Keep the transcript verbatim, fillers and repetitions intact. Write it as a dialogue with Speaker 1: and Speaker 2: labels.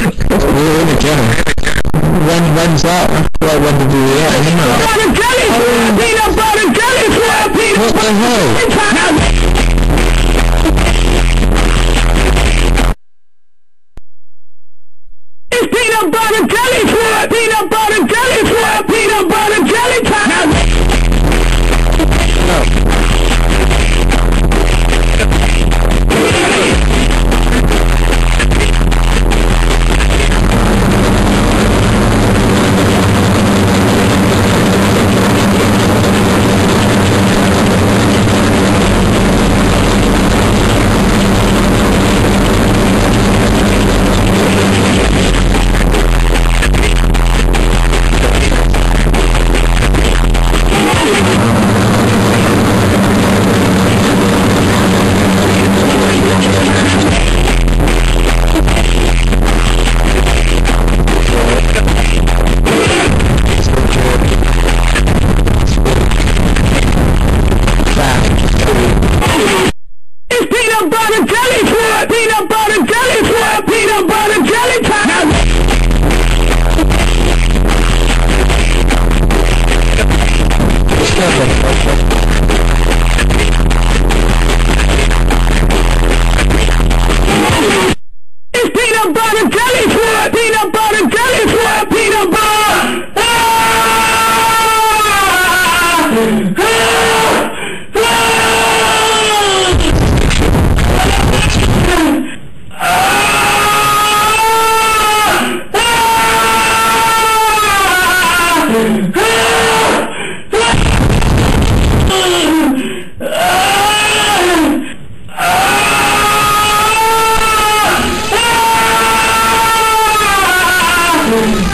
Speaker 1: really good. When, when's that? Well, when did you do that? I don't know. Peanut butter jelly square, peanut butter jelly. What the hell? It's peanut butter jelly square, peanut butter jelly square, peanut butter jelly time.
Speaker 2: Mm-hmm.